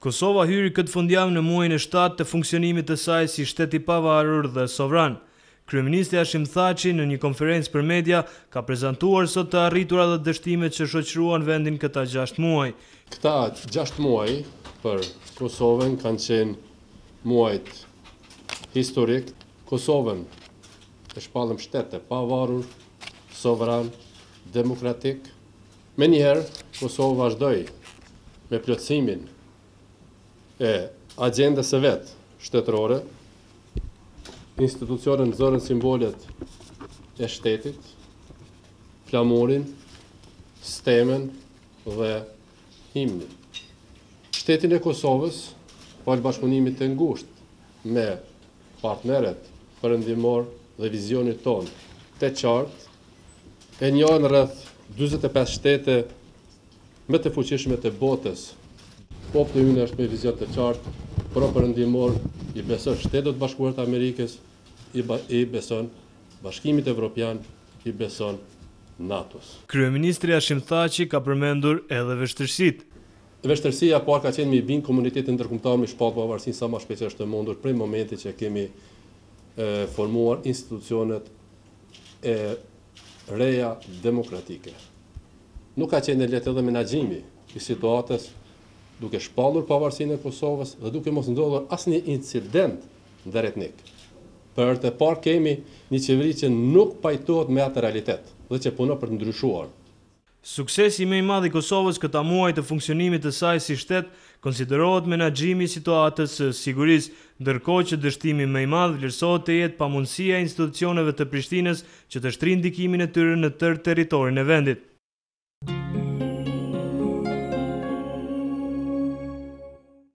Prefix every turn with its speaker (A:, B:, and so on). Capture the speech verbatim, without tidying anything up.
A: Kosova hyri këtë fundjavë në muajin e shtatë të funksionimit të saj si shtet i pavarur dhe sovran. Kryeministri Hashim Thaçi në një konferencë për media ka prezantuar sot të arriturat dhe dështimet që shoqëruan vendin këta gjashtë muaj.
B: Këta gjashtë muaj për Kosovën kanë qenë muajt historik. Kosovën e shpallëm shtetë e pavarur, sovran, demokratik. Me njëherë, Kosovë vazhdoi me plotësimin e agjendës së vet shtetërore, institucionën zërin simbolet e shtetit, flamurin, stemen dhe himnin. Shtetin e Kosovës, pas bashkëpunimit të ngushtë me partneret perëndimor dhe vizionit ton të qartë, e njohin rreth dyzet e pesë shtete më të fuqishme të botës. Populli ynë është me vizion të qartë, pro perëndimor i beson Shtetet e Bashkuara të Amerikës, i, i beson Bashkimit Evropian, i beson NATO-s.
A: Kryeministri Hashim Thaçi ka përmendur edhe vështirësitë.
B: Vështirësia po ka qenë me bind komunitetin ndërkombëtar me shpallë pavarësinë sa më shpejt është e mundur prej momentit që kemi e, formuar institucionet e reja demokratike. Nuk ka qenë lehtë edhe menaxhimi i situatës, duke shpallur pavarësinë e Kosovës dhe duke mos ndodhur asnjë incident ndërretnik. Për të parë kemi një qeveri që nuk pajtohet me atë realitet dhe që punon për të ndryshuar.
A: Suksesi më i madh i Kosovës këta muaj të funksionimit të saj si shtet konsiderohet menaxhimi i situatës së sigurisë, ndërkohë që dështimi më i madh vlerësohet të jetë pamundësia e institucioneve të Prishtinës që të shtrinë ndikimin e tyre në tërë territorin e vendit.